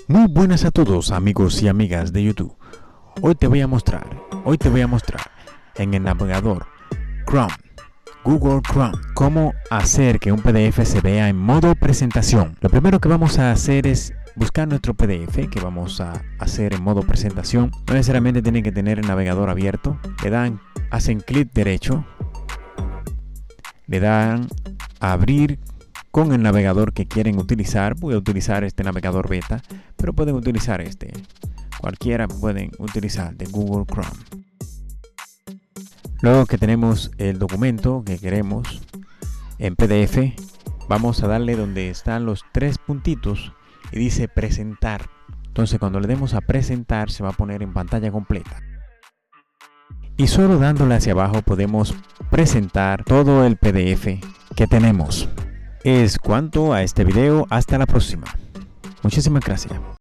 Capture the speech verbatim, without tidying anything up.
Muy buenas a todos amigos y amigas de YouTube. Hoy te voy a mostrar, hoy te voy a mostrar en el navegador Chrome, Google Chrome, cómo hacer que un P D F se vea en modo presentación. Lo primero que vamos a hacer es buscar nuestro P D F que vamos a hacer en modo presentación. No necesariamente tienen que tener el navegador abierto. Le dan, hacen clic derecho, le dan a abrir con el navegador que quieren utilizar. Voy a utilizar este navegador beta, pero pueden utilizar este. Cualquiera pueden utilizar de Google Chrome. Luego que tenemos el documento que queremos en P D F, vamos a darle donde están los tres puntitos y dice presentar. Entonces cuando le demos a presentar se va a poner en pantalla completa. Y solo dándole hacia abajo podemos presentar todo el P D F que tenemos. Es cuanto a este video. Hasta la próxima. Muchísimas gracias.